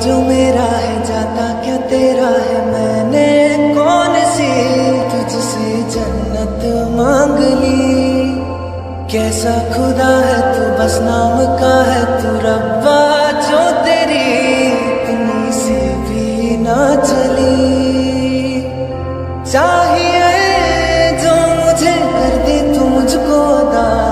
जो मेरा है जाता क्या तेरा है। मैंने कौन सी तुझसे जन्नत मांग ली। कैसा खुदा है तू बस नाम का है तू रब्बा जो तेरी इतनी सी भी ना चली। चाहिए जो मुझे कर दे तू मुझको अदा।